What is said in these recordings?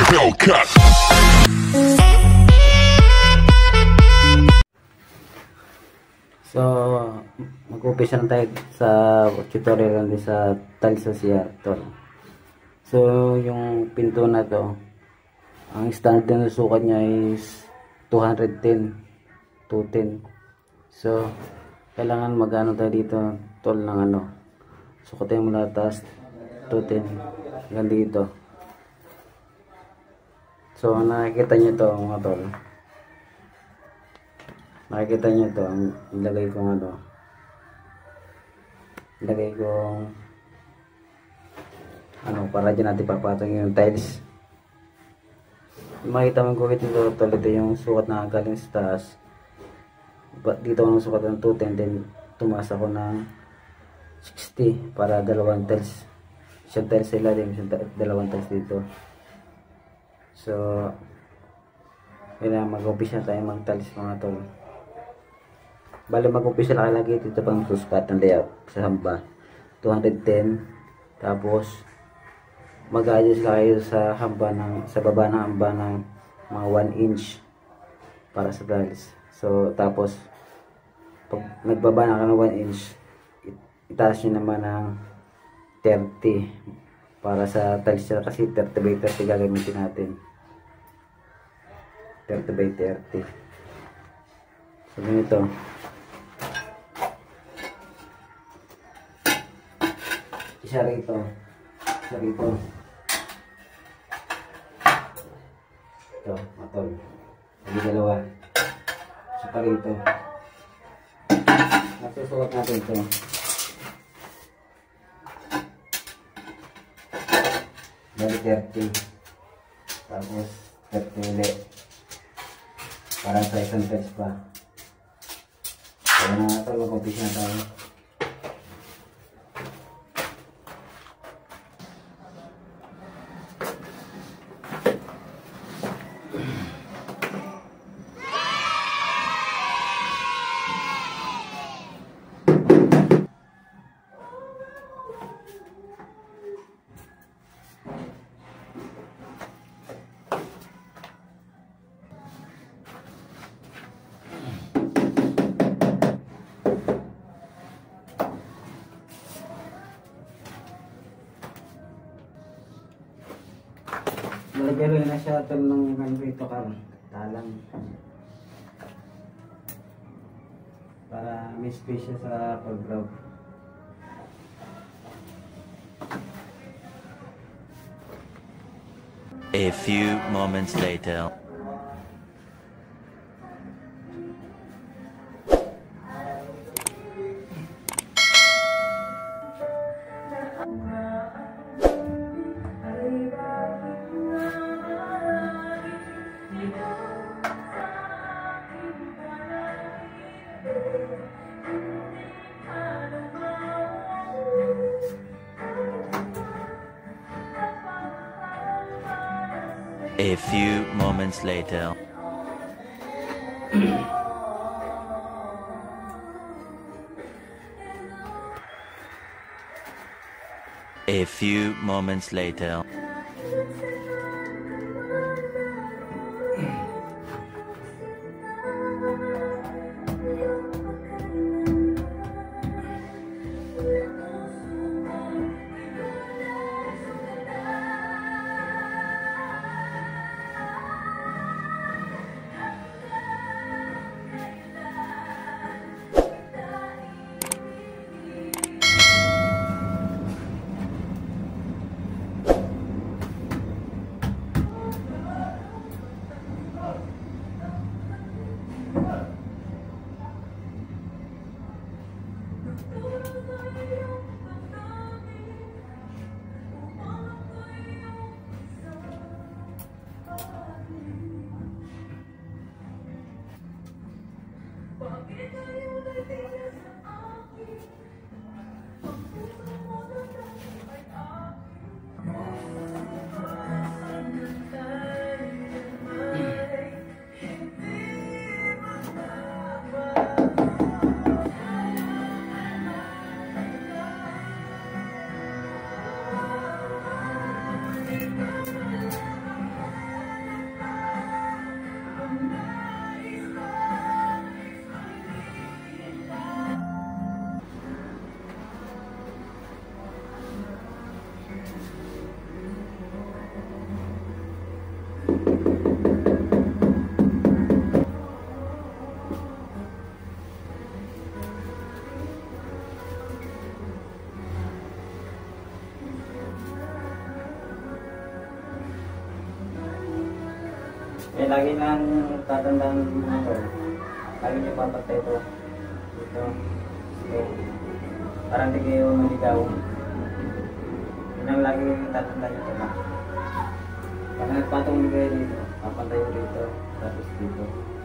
Hellcat. So, mag-umpisa na tayo sa tutorial natin sa tiles sa CR, tol. So, yung pinto na to, ang standard na sukat niya is 210. So, kailangan mag-ano tayo dito, tol, ng ano. Sukatin mo na taas 210 hanggang dito. So, nakikita nyo to, mga tol. Nakikita nyo to, ilagay kong ano, ilagay kong para dyan natin papatong yung tiles. Makita mo ko ito tol, ito yung sukat na galing sa taas. Dito ako sukat ng 210, then tumaas ako ng 60 para dalawang tiles. Isang tiles sa ilalim, dalawang tiles dito. So, kailangan mag-umpisa tayo mag-tiles, mga tol. Bali, mag-umpisa lang lagi dito pang susukat ng layout sa hamba 210. Tapos mag-adjust lang kayo sa hamba sa baba ng hamba ng mga 1 inch para sa tiles. So tapos pag nagbaba na ka ng 1 inch, itaas nyo naman ng 30 para sa tiles niya, kasi 30 by 30 gagamitin natin. 30 by 30. So ganito. Isa rito. Isa rito. Ito, matol. Lagi dalawa. Isa pa rito. Nasusulat natin ito. Bali 30. Tapos 30 ulit. Para sa isang test pa. Kaya na ito, mag-umpisa na tayo. Nalagyan na siya ito ng rito talang para may space siya sa pag-grab. A few moments later. A few moments later. A few moments later. Eh, lagi lang tatandaan mga tol. Lagi niyo papatay ito. Ito. Ito. Parang di kayo maligaw. Yun ang lagi tatandaan niyo ito. Pag nagpatong kayo dito, papatay ko dito. Tapos dito.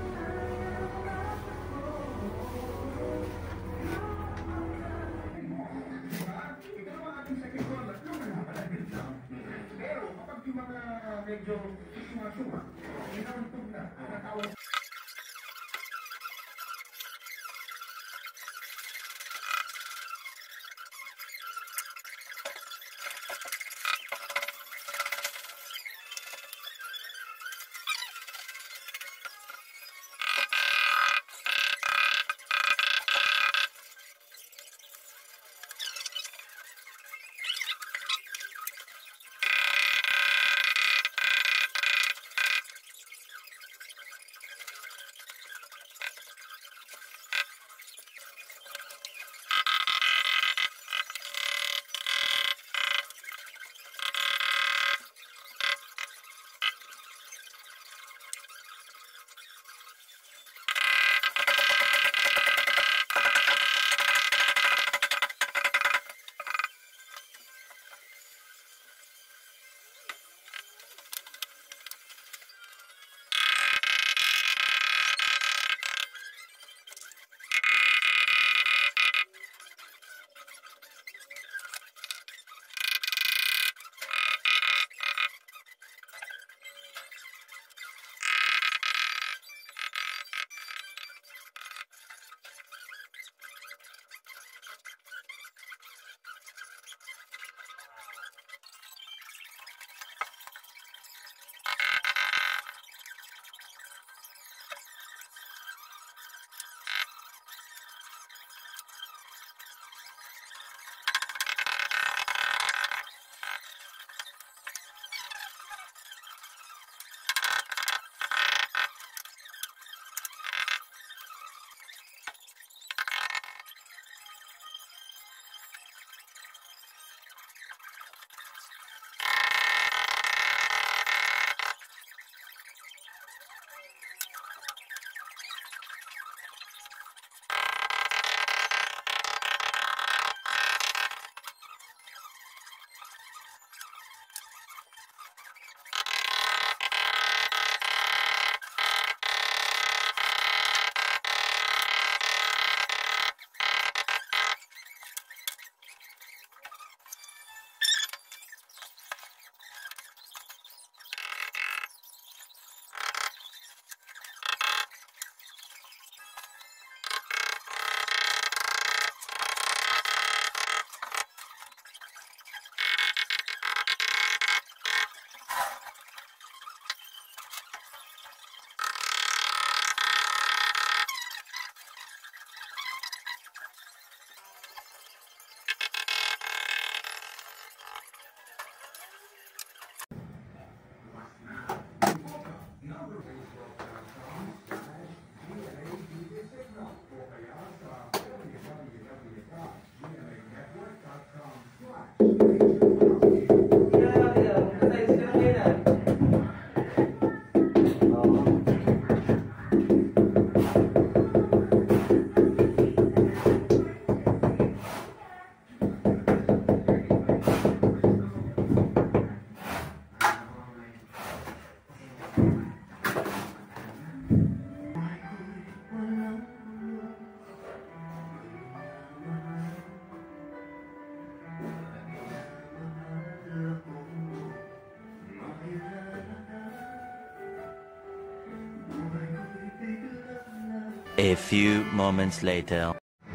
A few moments later.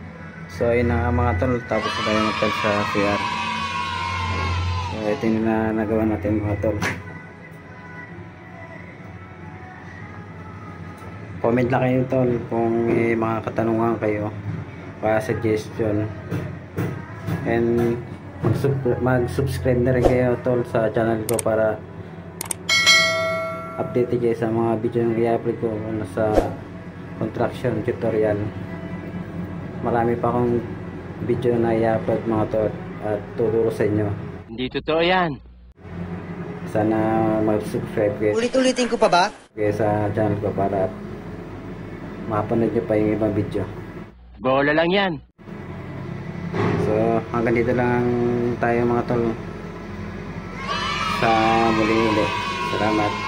So ayun na nga mga tol, tapos na tayo magtal sa CR. So ito yung nagawa natin mga tol. Comment lang kayo tol kung may mga katanungan kayo, para suggestion, and mag-subscribe na rin kayo tol sa channel ko para update kayo sa mga video na i-upload ko sa construction tutorial. Marami pa akong video na i-upload mga tol at tuturo sa inyo. Hindi totoo yan. Sana mag-subscribe kayo. Ulit-ulitin ko pa ba? Kaya sa channel ko para mapanood nyo pa yung ibang video. Bola lang yan. So hanggang dito lang tayo mga tol. Sa muli-uli. Salamat.